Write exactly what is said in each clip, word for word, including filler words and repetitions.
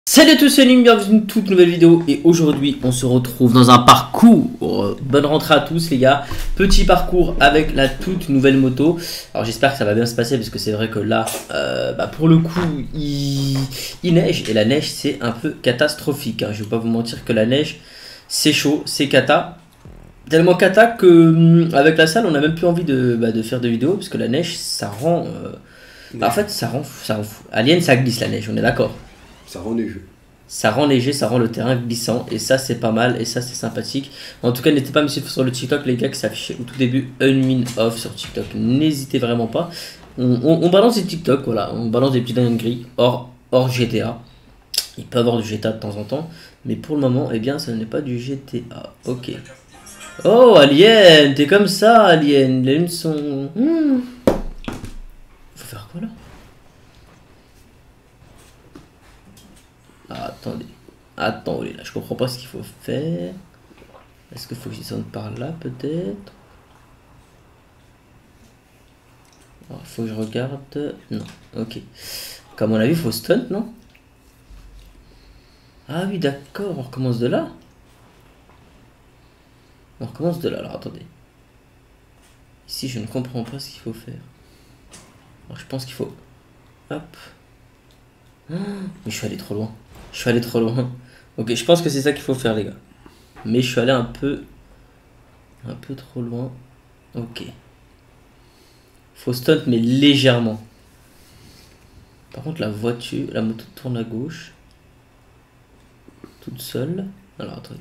Salut à tous, c'est Lim, bienvenue dans une toute nouvelle vidéo et aujourd'hui on se retrouve dans un parcours. Bonne rentrée à tous les gars, petit parcours avec la toute nouvelle moto. Alors j'espère que ça va bien se passer parce que c'est vrai que là, euh, bah pour le coup il, il neige et la neige c'est un peu catastrophique, hein. Je vais pas vous mentir que la neige c'est chaud, c'est cata. Tellement cata que avec la salle on a même plus envie de, bah, de faire de vidéos parce que la neige ça rend... Euh... Bah, en fait ça rend, ça rend fou. Alien ça glisse la neige, on est d'accord. Ça rend léger. Ça rend léger, ça rend le terrain glissant et ça c'est pas mal et ça c'est sympathique. En tout cas n'hésitez pas à me suivre sur le TikTok les gars qui s'affichait au tout début Unwin Off sur TikTok. N'hésitez vraiment pas. On, on, on balance des TikTok, voilà, on balance des petits dingueries hors, hors G T A. Il peut y avoir du G T A de temps en temps, mais pour le moment, eh bien ce n'est pas du G T A. Ok. Oh Alien, t'es comme ça Alien, les lunes sont... Hmm. Faut faire quoi là? Ah, attendez, attendez, là, je comprends pas ce qu'il faut faire. Est-ce qu'il faut que je descende par là, peut-être? Il faut que je regarde. Non, ok. Comme on a vu, il faut stunt, non? Ah oui, d'accord, on recommence de là. On recommence de là, alors attendez. Ici, je ne comprends pas ce qu'il faut faire. Alors, je pense qu'il faut... Hop. Mais je suis allé trop loin. Je suis allé trop loin. Ok, je pense que c'est ça qu'il faut faire, les gars. Mais je suis allé un peu... Un peu trop loin. Ok. Faut stunt, mais légèrement. Par contre, la voiture... La moto tourne à gauche. Toute seule. Alors, attendez.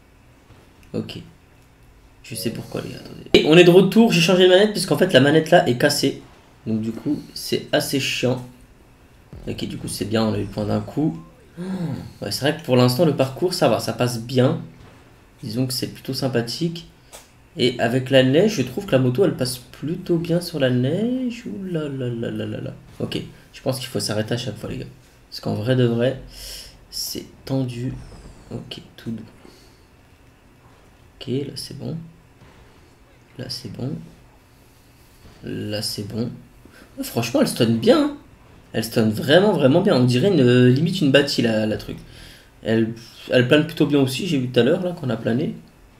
Ok. Je sais pourquoi, les gars. Attendez. Et on est de retour. J'ai changé de manette, puisqu'en fait, la manette, là, est cassée. Donc, du coup, c'est assez chiant. Ok, du coup, c'est bien. On a eu le point d'un coup. Ouais, c'est vrai que pour l'instant le parcours ça va, ça passe bien. Disons que c'est plutôt sympathique. Et avec la neige, je trouve que la moto elle passe plutôt bien sur la neige. Ouh là là là là là là. Ok, je pense qu'il faut s'arrêter à chaque fois les gars. Parce qu'en vrai de vrai, c'est tendu. Ok, tout doux. Ok, là c'est bon. Là c'est bon. Là c'est bon. Ouais, franchement elle stun bien. Hein. Elle stun vraiment vraiment bien. On dirait une, limite une bâtie la, la truc. Elle, elle plane plutôt bien aussi, j'ai vu tout à l'heure là qu'on a plané.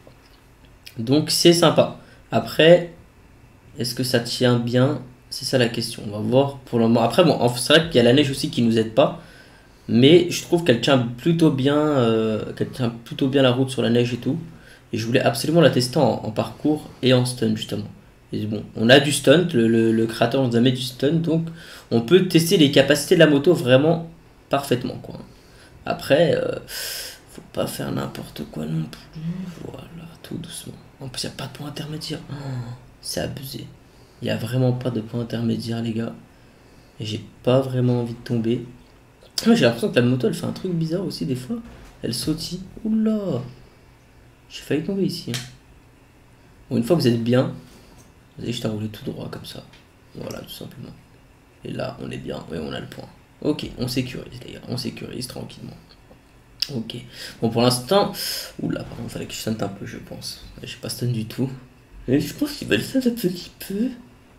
Donc c'est sympa. Après, est-ce que ça tient bien? C'est ça la question. On va voir pour le moment. Après, bon, c'est vrai qu'il y a la neige aussi qui nous aide pas. Mais je trouve qu'elle tient plutôt bien, euh, qu'elle tient plutôt bien la route sur la neige et tout. Et je voulais absolument la tester en, en parcours et en stunt justement. Et bon, on a du stunt, le, le, le créateur nous a mis du stunt, donc on peut tester les capacités de la moto vraiment parfaitement quoi. Après, euh, faut pas faire n'importe quoi non plus. Voilà, tout doucement. En plus, il n'y a pas de point intermédiaire. Oh, c'est abusé. Il n'y a vraiment pas de point intermédiaire, les gars. Et j'ai pas vraiment envie de tomber. J'ai l'impression que la moto, elle fait un truc bizarre aussi, des fois. Elle sautille. Oula! J'ai failli tomber ici. Bon, une fois que vous êtes bien, vous avez juste à rouler tout droit comme ça. Voilà, tout simplement. Et là, on est bien. Oui, on a le point. Ok, on sécurise, les gars. On sécurise tranquillement. Ok. Bon, pour l'instant... Oula, pardon, il fallait que je stunt un peu, je pense. Je suis pas stun du tout. Mais je pense qu'il va le stunt un petit peu.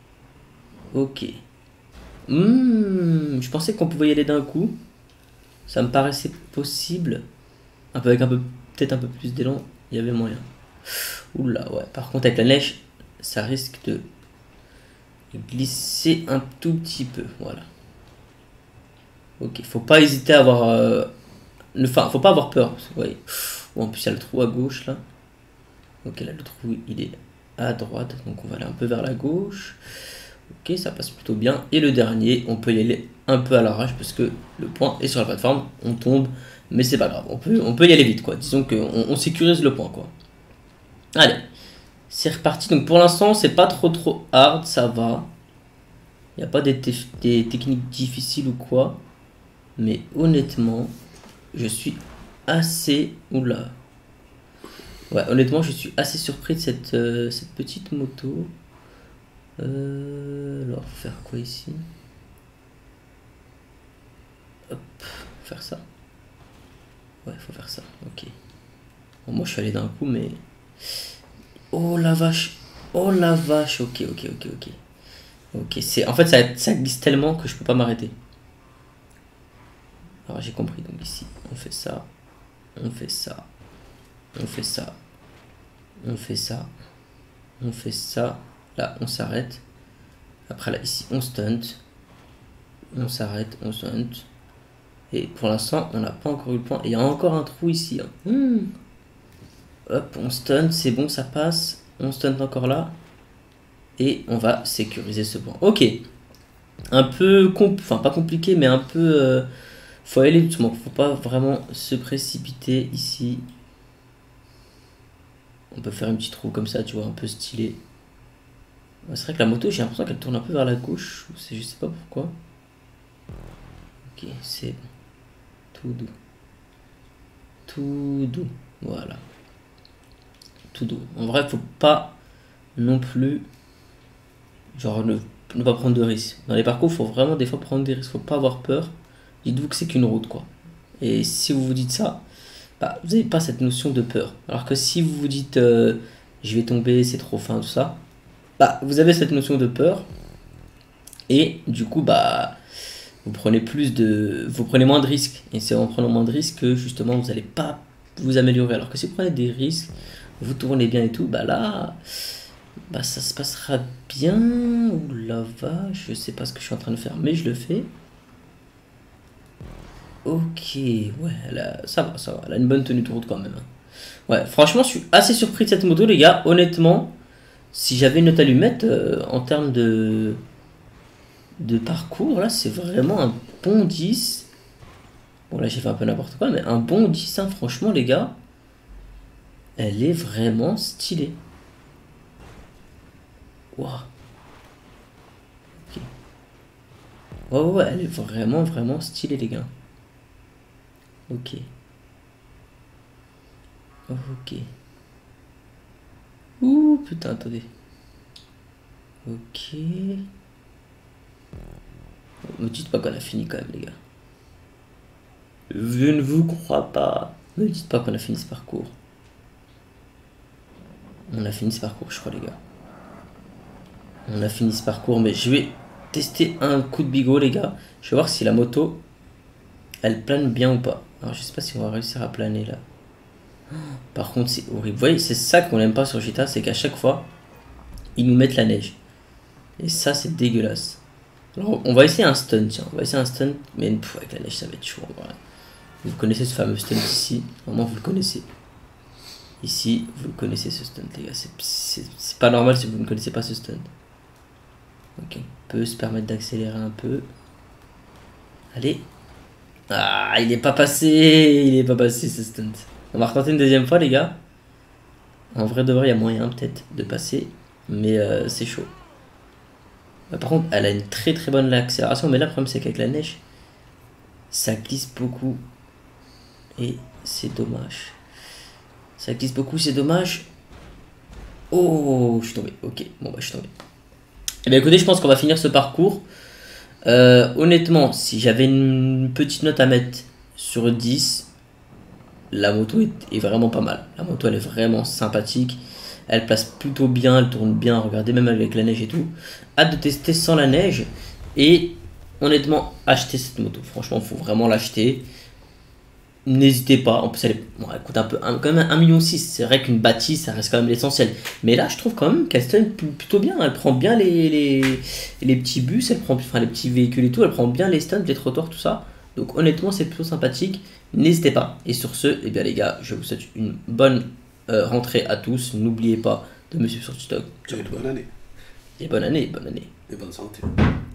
Ok. Hmm, je pensais qu'on pouvait y aller d'un coup. Ça me paraissait possible. Un peu avec un peu... Peut-être un peu plus d'élan. Il y avait moyen. Oula, ouais. Par contre, avec la neige, ça risque de glisser un tout petit peu. Voilà. Ok. Faut pas hésiter à avoir... Euh... Enfin, faut pas avoir peur. Ouais. Bon, en plus, il y a le trou à gauche là. Ok, là, le trou il est à droite. Donc, on va aller un peu vers la gauche. Ok, ça passe plutôt bien. Et le dernier, on peut y aller un peu à l'arrache parce que le point est sur la plateforme. On tombe, mais c'est pas grave. On peut, on peut y aller vite quoi. Disons qu'on on sécurise le point quoi. Allez, c'est reparti. Donc, pour l'instant, c'est pas trop trop hard. Ça va. Il n'y a pas des, des techniques difficiles ou quoi. Mais honnêtement. Je suis assez... Oula. Ouais, honnêtement, je suis assez surpris de cette, euh, cette petite moto. Euh, alors, faut faire quoi ici? Hop, faut faire ça. Ouais, faut faire ça, ok. Bon, moi, je suis allé d'un coup, mais... Oh la vache. Oh la vache, ok, ok, ok, ok. Ok, c'est... En fait, ça, ça glisse tellement que je peux pas m'arrêter. Alors j'ai compris, donc ici on fait ça, on fait ça, on fait ça, on fait ça, on fait ça, là on s'arrête, après là ici on stunt, on s'arrête, on stunt, et pour l'instant on n'a pas encore eu le point, et il y a encore un trou ici, hein. Mmh. Hop, on stunt, c'est bon, ça passe, on stunt encore là, et on va sécuriser ce point. Ok, un peu, enfin pas compliqué, mais un peu... Euh, faut aller doucement, faut pas vraiment se précipiter ici. On peut faire un petit trou comme ça, tu vois, un peu stylé. C'est vrai que la moto, j'ai l'impression qu'elle tourne un peu vers la gauche, je sais pas pourquoi. Ok, c'est bon. Tout doux. Tout doux, voilà. Tout doux. En vrai, faut pas non plus, genre, ne, ne pas prendre de risques. Dans les parcours, faut vraiment des fois prendre des risques, faut pas avoir peur. Dites-vous que c'est qu'une route, quoi. Et si vous vous dites ça, bah, vous n'avez pas cette notion de peur. Alors que si vous vous dites euh, je vais tomber, c'est trop fin, tout ça, bah, vous avez cette notion de peur. Et du coup, bah, vous prenez plus de, vous prenez moins de risques. Et c'est en prenant moins de risques que justement vous n'allez pas vous améliorer. Alors que si vous prenez des risques, vous tournez bien et tout, bah là, bah, ça se passera bien. Ouh la vache, je sais pas ce que je suis en train de faire, mais je le fais. Ok, ouais, elle a, ça va, ça va, elle a une bonne tenue de route quand même. Ouais, franchement, je suis assez surpris de cette moto, les gars. Honnêtement, si j'avais une note à lui mettre euh, en termes de, de parcours, là, c'est vraiment un bon dix. Bon, là, j'ai fait un peu n'importe quoi, mais un bon dix, hein, franchement, les gars. Elle est vraiment stylée. Waouh. Ok. Ouais, ouais, ouais, elle est vraiment, vraiment stylée, les gars. Ok. Ok. Ouh, putain, attendez. Ok. Me dites pas qu'on a fini quand même, les gars. Je ne vous crois pas. Me dites pas qu'on a fini ce parcours. On a fini ce parcours, je crois, les gars. On a fini ce parcours, mais je vais tester un coup de bigot, les gars. Je vais voir si la moto, elle plane bien ou pas. Alors, je sais pas si on va réussir à planer, là. Par contre, c'est horrible. Vous voyez, c'est ça qu'on n'aime pas sur G T A, c'est qu'à chaque fois, ils nous mettent la neige. Et ça, c'est dégueulasse. Alors, on va essayer un stunt, tiens. On va essayer un stunt, mais pff, avec la neige, ça va être chaud. Voilà. Vous connaissez ce fameux stunt ici. Vraiment, vous le connaissez. Ici, vous connaissez ce stunt, les gars. C'est pas normal si vous ne connaissez pas ce stunt. Ok, on peut se permettre d'accélérer un peu. Allez. Ah, il est pas passé. Il est pas passé ce stunt. On va retenter une deuxième fois, les gars. En vrai de vrai, il y a moyen peut-être de passer. Mais euh, c'est chaud. Bah, par contre, elle a une très très bonne accélération. Mais là, le problème, c'est qu'avec la neige, ça glisse beaucoup. Et c'est dommage. Ça glisse beaucoup, c'est dommage. Oh, je suis tombé. Ok, bon, bah, je suis tombé. Eh bien, écoutez, je pense qu'on va finir ce parcours. Euh, honnêtement, si j'avais une petite note à mettre sur dix, la moto est, est vraiment pas mal. La moto, elle est vraiment sympathique. Elle place plutôt bien, elle tourne bien. Regardez, même avec la neige et tout. Hâte de tester sans la neige. Et honnêtement, acheter cette moto. Franchement, il faut vraiment l'acheter. N'hésitez pas, en plus elle, est, bon, elle coûte un peu, un, quand même un million six, c'est vrai qu'une bâtisse ça reste quand même l'essentiel, mais là je trouve quand même qu'elle stun plutôt bien, elle prend bien les, les, les petits bus, elle prend, enfin les petits véhicules et tout, elle prend bien les stuns, les trottoirs, tout ça, donc honnêtement c'est plutôt sympathique, n'hésitez pas, et sur ce, et eh bien les gars, je vous souhaite une bonne euh, rentrée à tous, n'oubliez pas de me suivre sur TikTok. Et bonne année. Et bonne année, bonne année. Et bonne santé.